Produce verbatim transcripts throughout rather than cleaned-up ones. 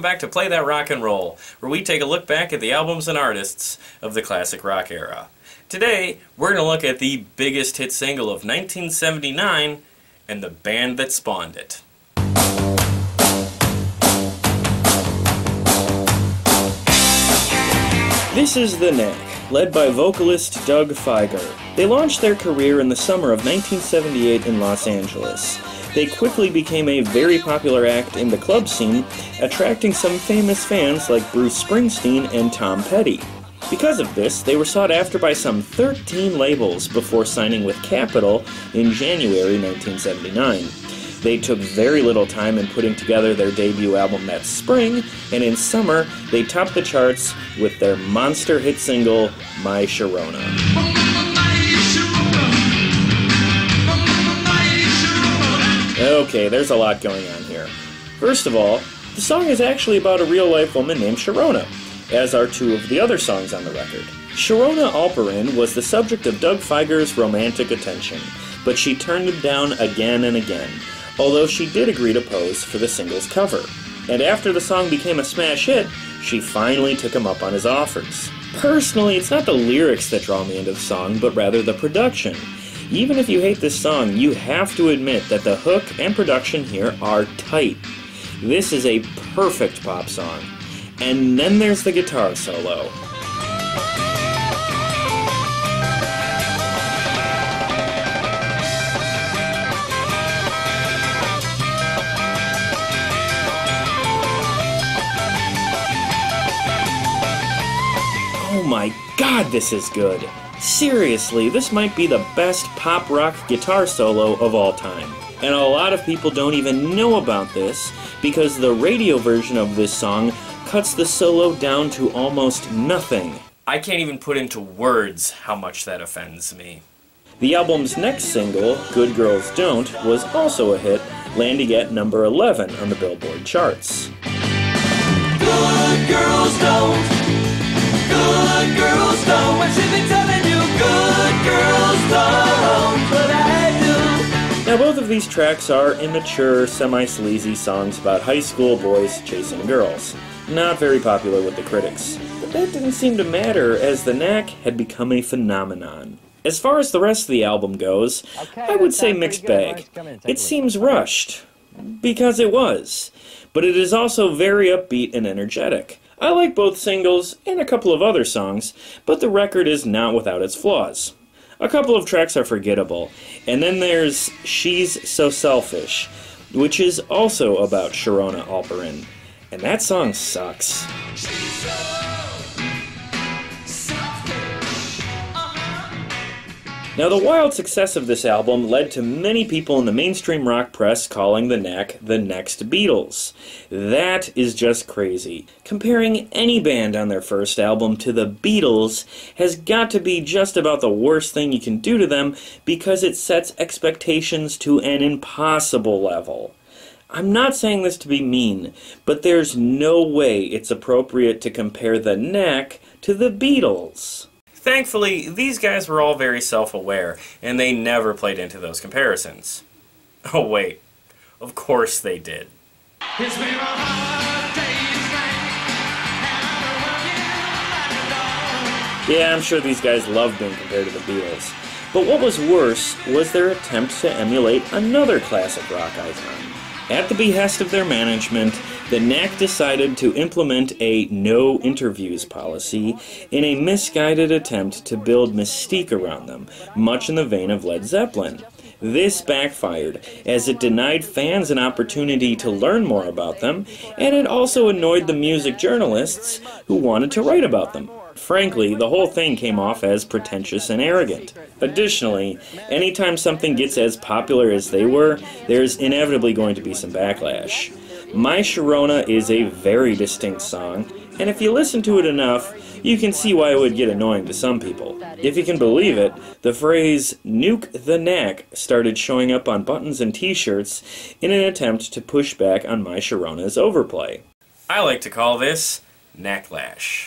back to Play That Rock and Roll, where we take a look back at the albums and artists of the classic rock era. Today, we're going to look at the biggest hit single of nineteen seventy-nine and the band that spawned it. This is the Knack, led by vocalist Doug Fieger. They launched their career in the summer of nineteen seventy-eight in Los Angeles. They quickly became a very popular act in the club scene, attracting some famous fans like Bruce Springsteen and Tom Petty. Because of this, they were sought after by some thirteen labels before signing with Capitol in January nineteen seventy-nine. They took very little time in putting together their debut album that spring, and in summer, they topped the charts with their monster hit single, My Sharona. Okay, there's a lot going on here. First of all, the song is actually about a real-life woman named Sharona, as are two of the other songs on the record. Sharona Alperin was the subject of Doug Fieger's romantic attention, but she turned him down again and again, although she did agree to pose for the single's cover. And after the song became a smash hit, she finally took him up on his offers. Personally, it's not the lyrics that draw me into the song, but rather the production. Even if you hate this song, you have to admit that the hook and production here are tight. This is a perfect pop song. And then there's the guitar solo. Oh my god, this is good! Seriously, this might be the best pop rock guitar solo of all time. And a lot of people don't even know about this because the radio version of this song cuts the solo down to almost nothing. I can't even put into words how much that offends me. The album's next single, Good Girls Don't, was also a hit, landing at number eleven on the Billboard charts. Good girls don't, good girls don't, I should be telling you good girls don't, but I do. Now both of these tracks are immature, semi-sleazy songs about high school boys chasing girls. Not very popular with the critics. But that didn't seem to matter, as the Knack had become a phenomenon. As far as the rest of the album goes, okay, I would say mixed bag. It seems rushed, because it was. But it is also very upbeat and energetic. I like both singles and a couple of other songs, but the record is not without its flaws. A couple of tracks are forgettable, and then there's She's So Selfish, which is also about Sharona Alperin. And that song sucks. Now, the wild success of this album led to many people in the mainstream rock press calling the Knack the next Beatles. That is just crazy. Comparing any band on their first album to the Beatles has got to be just about the worst thing you can do to them because it sets expectations to an impossible level. I'm not saying this to be mean, but there's no way it's appropriate to compare the Knack to the Beatles. Thankfully, these guys were all very self-aware, and they never played into those comparisons. Oh wait, of course they did. It's been a hard day's night, yeah, I'm sure these guys loved being compared to the Beatles. But what was worse was their attempt to emulate another classic rock icon. At the behest of their management, the Knack decided to implement a no interviews policy in a misguided attempt to build mystique around them, much in the vein of Led Zeppelin. This backfired, as it denied fans an opportunity to learn more about them, and it also annoyed the music journalists who wanted to write about them. Frankly, the whole thing came off as pretentious and arrogant. Additionally, anytime something gets as popular as they were, there's inevitably going to be some backlash. My Sharona is a very distinct song, and if you listen to it enough, you can see why it would get annoying to some people. If you can believe it, the phrase, "Nuke the Knack," started showing up on buttons and t-shirts in an attempt to push back on My Sharona's overplay. I like to call this Knacklash.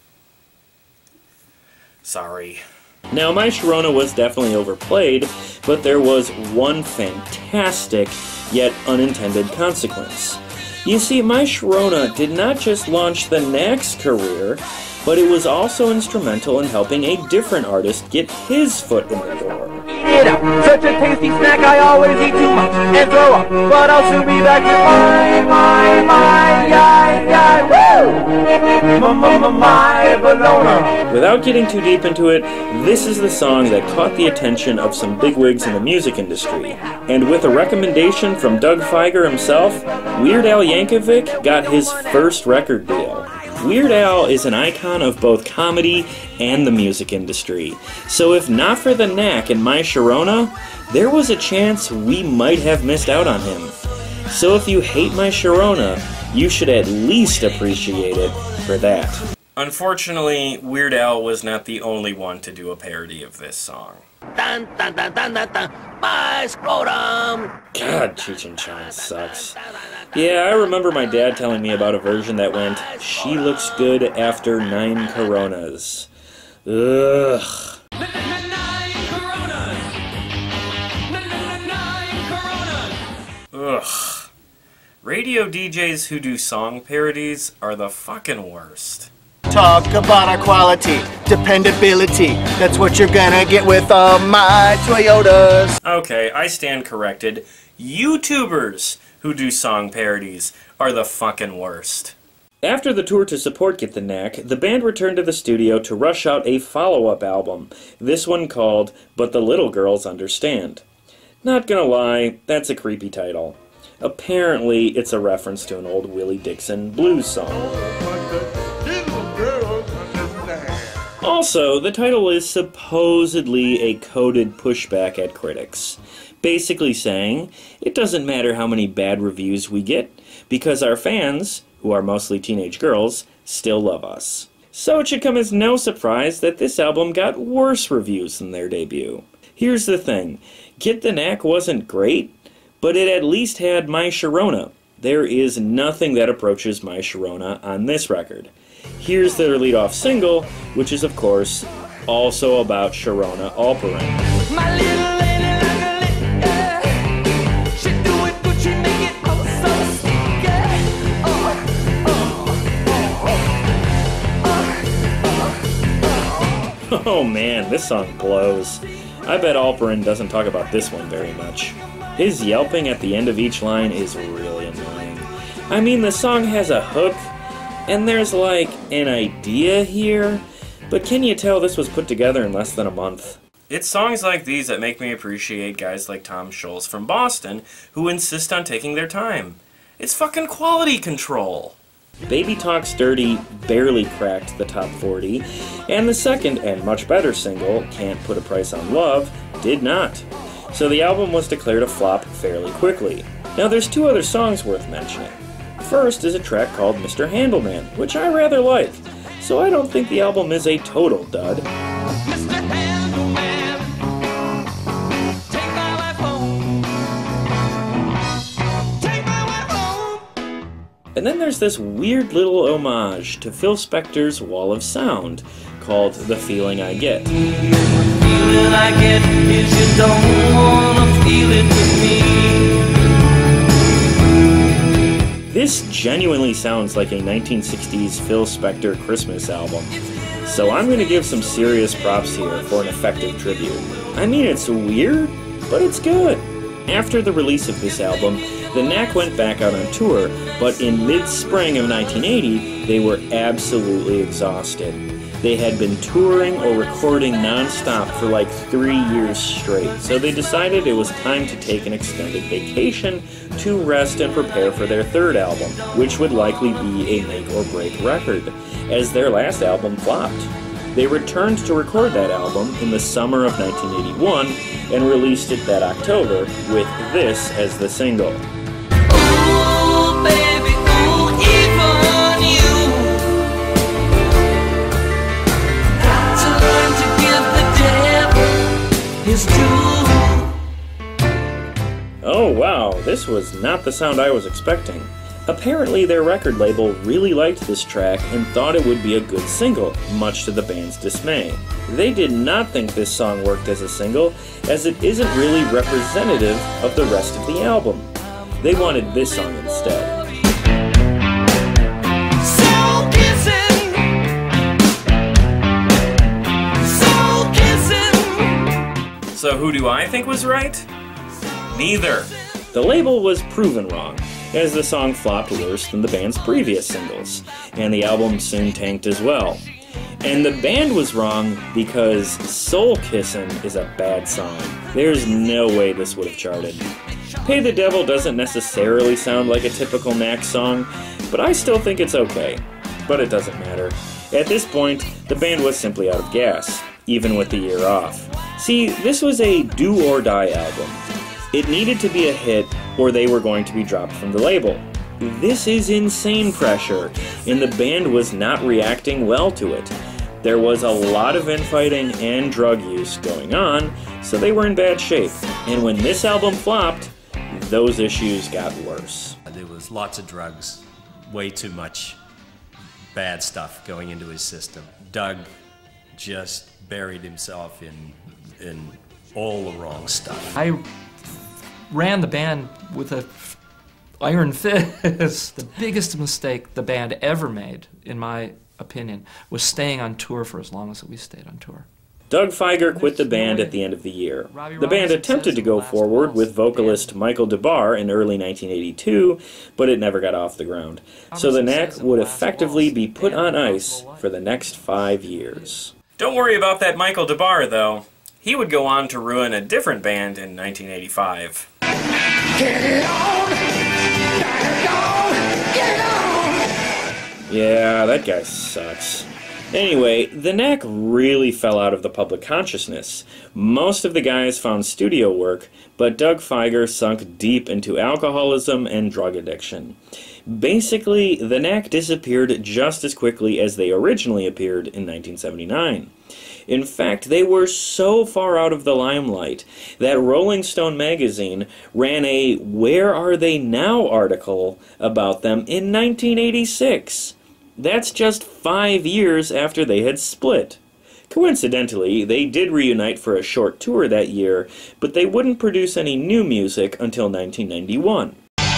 Sorry. Now, My Sharona was definitely overplayed, but there was one fantastic, yet unintended consequence. You see, My Sharona did not just launch the Knack's career, but it was also instrumental in helping a different artist get his foot in the door. Eat it up. Such a tasty snack, I always eat too much and throw up. But I'll soon be back to my, my, my, yai, yai, woo! My, my, bologna. Without getting too deep into it, this is the song that caught the attention of some bigwigs in the music industry. And with a recommendation from Doug Fieger himself, Weird Al Yankovic got his first record deal. Weird Al is an icon of both comedy and the music industry, so if not for the Knack and My Sharona, there was a chance we might have missed out on him. So if you hate My Sharona, you should at least appreciate it for that. Unfortunately, Weird Al was not the only one to do a parody of this song. Dun, dun, dun, dun, dun, dun. My scrotum. God, Cheech and Chong sucks. Yeah, I remember my dad telling me about a version that went, "She looks good after nine Coronas." Ugh. Ugh. Radio D Js who do song parodies are the fucking worst. Talk about our quality, dependability. That's what you're gonna get with all my Toyotas. Okay, I stand corrected. YouTubers who do song parodies are the fucking worst. After the tour to support Get the Knack, the band returned to the studio to rush out a follow-up album, this one called But the Little Girls Understand. Not gonna lie, that's a creepy title. Apparently, it's a reference to an old Willie Dixon blues song. Also, the title is supposedly a coded pushback at critics, basically saying, it doesn't matter how many bad reviews we get, because our fans, who are mostly teenage girls, still love us. So it should come as no surprise that this album got worse reviews than their debut. Here's the thing, Get the Knack wasn't great, but it at least had My Sharona. There is nothing that approaches My Sharona on this record. Here's their lead-off single, which is, of course, also about Sharona Alperin. My little lady like a lick, she do it but she make it oh so sticky. Oh, oh, oh, oh, oh. Oh man, this song blows. I bet Alperin doesn't talk about this one very much. His yelping at the end of each line is really annoying. I mean, the song has a hook, and there's like an idea here, but can you tell this was put together in less than a month? It's songs like these that make me appreciate guys like Tom Scholz from Boston who insist on taking their time. It's fucking quality control. Baby Talks Dirty barely cracked the top forty, and the second and much better single, Can't Put a Price on Love, did not. So the album was declared a flop fairly quickly. Now there's two other songs worth mentioning. First is a track called Mister Handelman, which I rather like, so I don't think the album is a total dud. Mister Handelman, take my wife home. Take my wife home. And then there's this weird little homage to Phil Spector's Wall of Sound, called The Feeling I Get. The feeling I get is you don't wanna feel it with me. This genuinely sounds like a nineteen sixties Phil Spector Christmas album, so I'm going to give some serious props here for an effective tribute. I mean, it's weird, but it's good. After the release of this album, the Knack went back out on tour, but in mid-spring of nineteen eighty, they were absolutely exhausted. They had been touring or recording non-stop for like three years straight, so they decided it was time to take an extended vacation to rest and prepare for their third album, which would likely be a make-or-break record, as their last album flopped. They returned to record that album in the summer of nineteen eighty-one and released it that October with this as the single. Ooh, baby, ooh, even you got to learn to give the devil his due. Oh wow, this was not the sound I was expecting. Apparently their record label really liked this track and thought it would be a good single, much to the band's dismay. They did not think this song worked as a single, as it isn't really representative of the rest of the album. They wanted this song instead. So who do I think was right? Neither. The label was proven wrong, as the song flopped worse than the band's previous singles, and the album soon tanked as well. And the band was wrong because Soul Kissin' is a bad song. There's no way this would have charted. Pay the Devil doesn't necessarily sound like a typical Knack song, but I still think it's okay. But it doesn't matter. At this point, the band was simply out of gas, even with the year off. See, this was a do-or-die album. It needed to be a hit or they were going to be dropped from the label. This is insane pressure, and the band was not reacting well to it. There was a lot of infighting and drug use going on, so they were in bad shape. And when this album flopped, those issues got worse. There was lots of drugs, way too much bad stuff going into his system. Doug just buried himself in, in all the wrong stuff. I ran the band with a iron fist. The biggest mistake the band ever made, in my opinion, was staying on tour for as long as we stayed on tour. Doug Fieger quit the band at the end of the year. The band attempted to go forward with vocalist Michael DeBar in early nineteen eighty-two, but it never got off the ground. So the Knack would effectively be put on ice for the next five years. Don't worry about that Michael DeBar, though. He would go on to ruin a different band in nineteen eighty-five. Yeah, that guy sucks. Anyway, the Knack really fell out of the public consciousness. Most of the guys found studio work, but Doug Fieger sunk deep into alcoholism and drug addiction. Basically, the Knack disappeared just as quickly as they originally appeared in nineteen seventy-nine. In fact, they were so far out of the limelight that Rolling Stone magazine ran a "Where Are They Now" article about them in nineteen eighty-six. That's just five years after they had split. Coincidentally, they did reunite for a short tour that year, but they wouldn't produce any new music until nineteen ninety-one.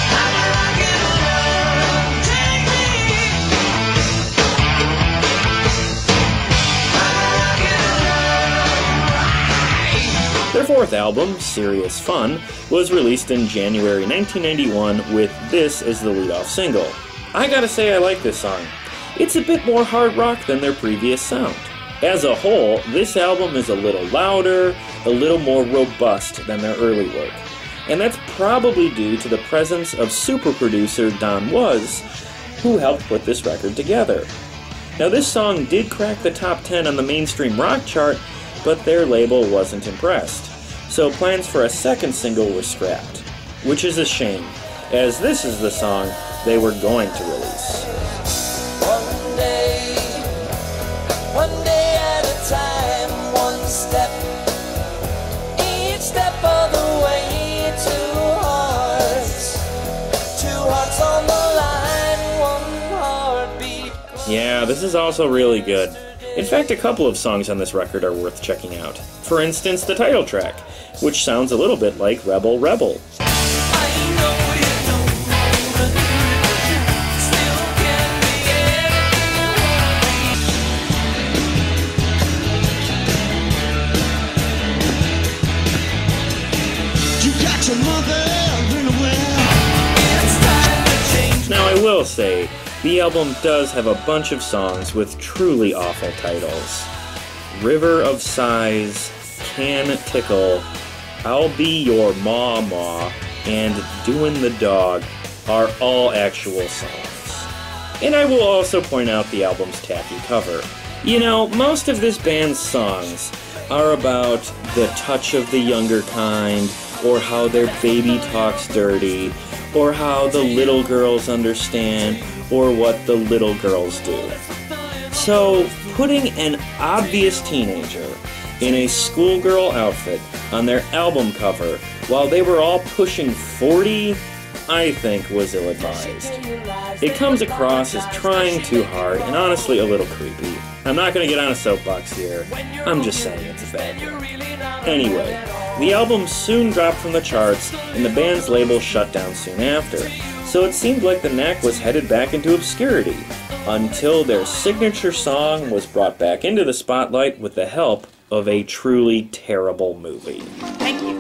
Their fourth album, Serious Fun, was released in January nineteen ninety-one with this as the lead-off single. I gotta say I like this song. It's a bit more hard rock than their previous sound. As a whole, this album is a little louder, a little more robust than their early work. And that's probably due to the presence of super producer Don Was, who helped put this record together. Now this song did crack the top ten on the mainstream rock chart, but their label wasn't impressed. So plans for a second single were scrapped, which is a shame, as this is the song they were going to release. One day, one day at a time, one step, each step of the way, two hearts, two hearts on the line, one heartbeat. Yeah, this is also really good. In fact, a couple of songs on this record are worth checking out. For instance, the title track, which sounds a little bit like Rebel Rebel. Now I will say, the album does have a bunch of songs with truly awful titles. River of Sighs, Can Tickle, I'll Be Your Ma Ma, and Doin' the Dog are all actual songs. And I will also point out the album's tacky cover. You know, most of this band's songs are about the touch of the younger kind, or how their baby talks dirty, or how the little girls understand, or what the little girls do. So, putting an obvious teenager in a schoolgirl outfit on their album cover while they were all pushing forty, I think was ill-advised. It comes across as trying too hard and honestly a little creepy. I'm not going to get on a soapbox here, I'm just saying it's a bad one. Anyway, the album soon dropped from the charts and the band's label shut down soon after, so it seemed like the Knack was headed back into obscurity, until their signature song was brought back into the spotlight with the help of a truly terrible movie. Thank you.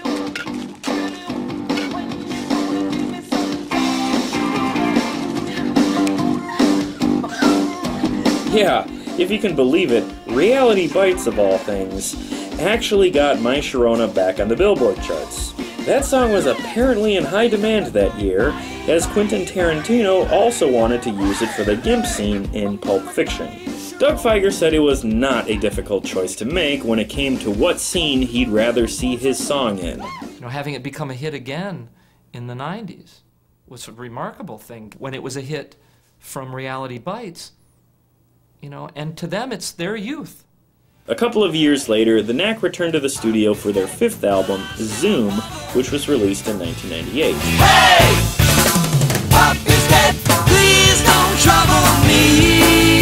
Yeah, if you can believe it, Reality Bites, of all things, actually got My Sharona back on the Billboard charts. That song was apparently in high demand that year, as Quentin Tarantino also wanted to use it for the Gimp scene in Pulp Fiction. Doug Fieger said it was not a difficult choice to make when it came to what scene he'd rather see his song in. You know, having it become a hit again in the nineties was a remarkable thing when it was a hit from Reality Bites. You know, and to them, it's their youth. A couple of years later, the Knack returned to the studio for their fifth album, Zoom, which was released in nineteen ninety-eight. Hey! Pop is dead, please don't trouble me.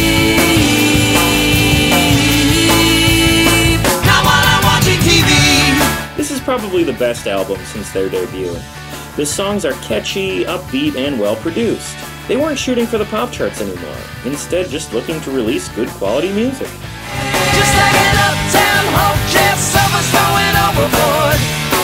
Not while I'm watching T V. This is probably the best album since their debut. The songs are catchy, upbeat, and well-produced. They weren't shooting for the pop charts anymore, instead just looking to release good quality music. Just like an uptown Hulk, Jeff Silver's going overboard.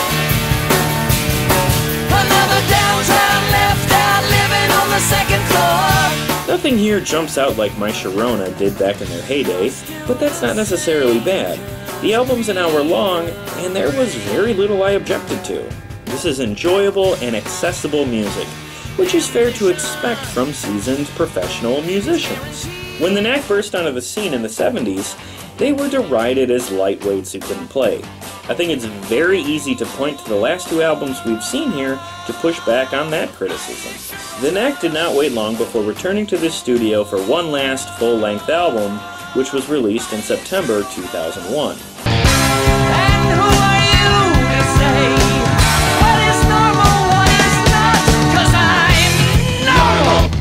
Another downtown left out living on the second floor. Nothing here jumps out like My Sharona did back in their heyday, but that's not necessarily bad. The album's an hour long, and there was very little I objected to. This is enjoyable and accessible music, which is fair to expect from seasoned professional musicians. When the Knack burst onto the scene in the seventies, they were derided as lightweights who couldn't play. I think it's very easy to point to the last two albums we've seen here to push back on that criticism. The Knack did not wait long before returning to the studio for one last full-length album, which was released in September two thousand one. And who are you to say what is normal, what is not? 'Cause I'm normal.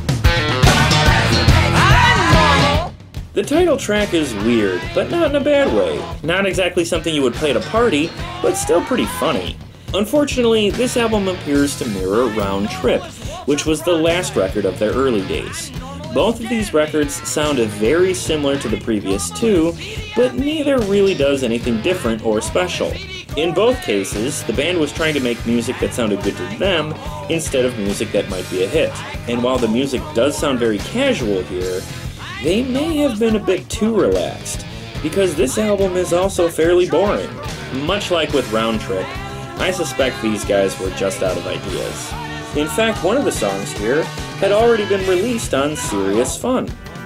I'm normal. The title track is weird, but not in a bad way. Not exactly something you would play at a party, but still pretty funny. Unfortunately, this album appears to mirror Round Trip, which was the last record of their early days. Both of these records sound very similar to the previous two, but neither really does anything different or special. In both cases, the band was trying to make music that sounded good to them instead of music that might be a hit. And while the music does sound very casual here, they may have been a bit too relaxed, because this album is also fairly boring. Much like with Round Trip, I suspect these guys were just out of ideas. In fact, one of the songs here had already been released on Serious Fun.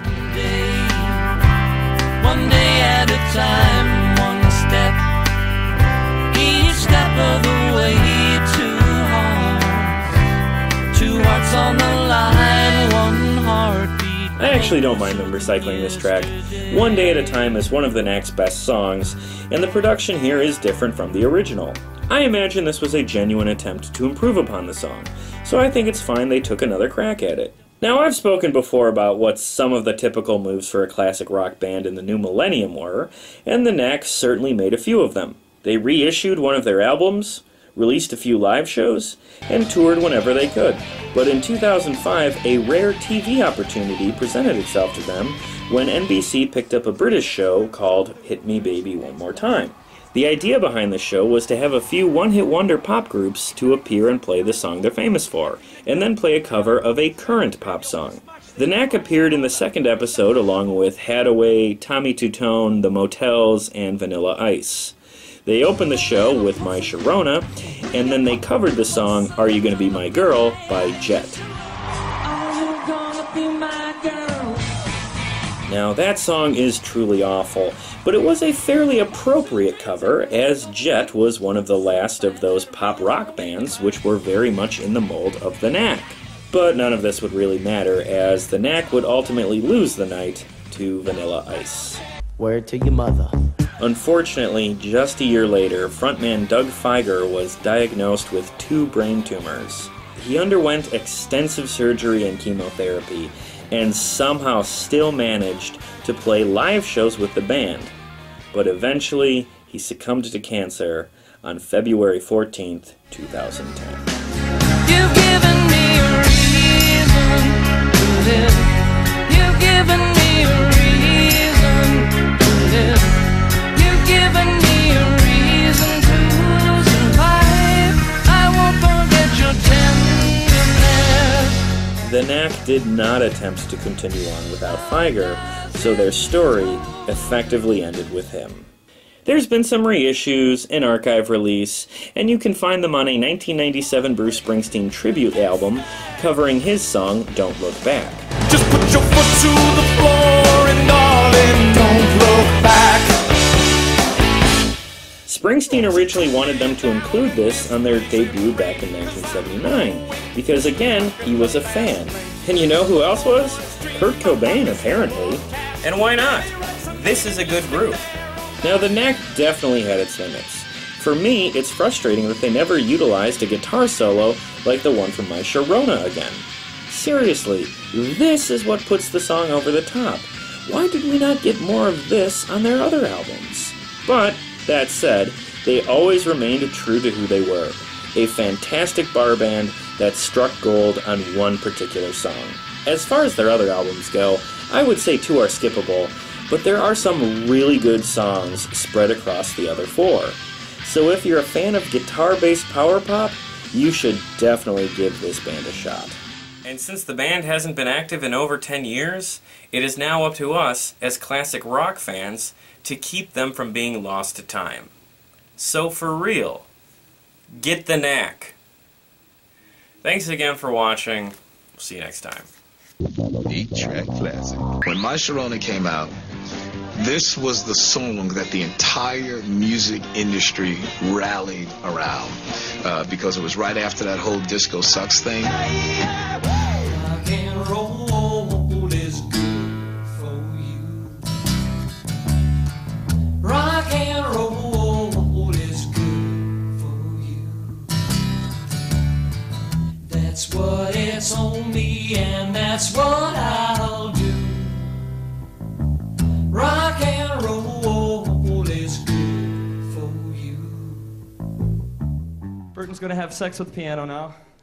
One day at a time, one step, each step of the way, two hearts, two hearts on the line, one heartbeat. I actually don't mind them recycling this track. One Day at a Time is one of the Knack's best songs, and the production here is different from the original. I imagine this was a genuine attempt to improve upon the song, so I think it's fine they took another crack at it. Now, I've spoken before about what some of the typical moves for a classic rock band in the new millennium were, and the Knack certainly made a few of them. They reissued one of their albums, released a few live shows, and toured whenever they could. But in two thousand five, a rare T V opportunity presented itself to them when N B C picked up a British show called Hit Me Baby One More Time. The idea behind the show was to have a few one-hit wonder pop groups to appear and play the song they're famous for, and then play a cover of a current pop song. The Knack appeared in the second episode along with Hadaway, Tommy Tutone, The Motels, and Vanilla Ice. They opened the show with My Sharona, and then they covered the song Are You Gonna Be My Girl by Jet. Now, that song is truly awful, but it was a fairly appropriate cover, as Jet was one of the last of those pop rock bands which were very much in the mold of the Knack. But none of this would really matter, as the Knack would ultimately lose the night to Vanilla Ice. Word to your mother. Unfortunately, just a year later, frontman Doug Fieger was diagnosed with two brain tumors. He underwent extensive surgery and chemotherapy, and somehow still managed to play live shows with the band. But eventually, he succumbed to cancer on February fourteenth, two thousand ten. You've given me a reason to live. You've given me a reason to live. You've did not attempt to continue on without Fieger, so their story effectively ended with him. There's been some reissues, an archive release, and you can find them on a nineteen ninety-seven Bruce Springsteen tribute album covering his song, Don't Look Back. Just put your foot to the floor and darling, don't look back. Springsteen originally wanted them to include this on their debut back in nineteen seventy-nine, because again, he was a fan. And you know who else was? Kurt Cobain, apparently. And why not? This is a good group. Now, the Knack definitely had its limits. For me, it's frustrating that they never utilized a guitar solo like the one from My Sharona again. Seriously, this is what puts the song over the top. Why did we not get more of this on their other albums? But, that said, they always remained true to who they were. A fantastic bar band that struck gold on one particular song. As far as their other albums go, I would say two are skippable, but there are some really good songs spread across the other four. So if you're a fan of guitar-based power pop, you should definitely give this band a shot. And since the band hasn't been active in over ten years, it is now up to us, as classic rock fans, to keep them from being lost to time. So for real, get the Knack. Thanks again for watching. We'll see you next time. Eight-track classic. When My Sharona came out, this was the song that the entire music industry rallied around uh, because it was right after that whole disco sucks thing. Rock and roll is good for you. Rock and roll is good for you. That's what it's on me, and that's what I'll do. Rock and roll is good for you. Burton's gonna have sex with the piano now.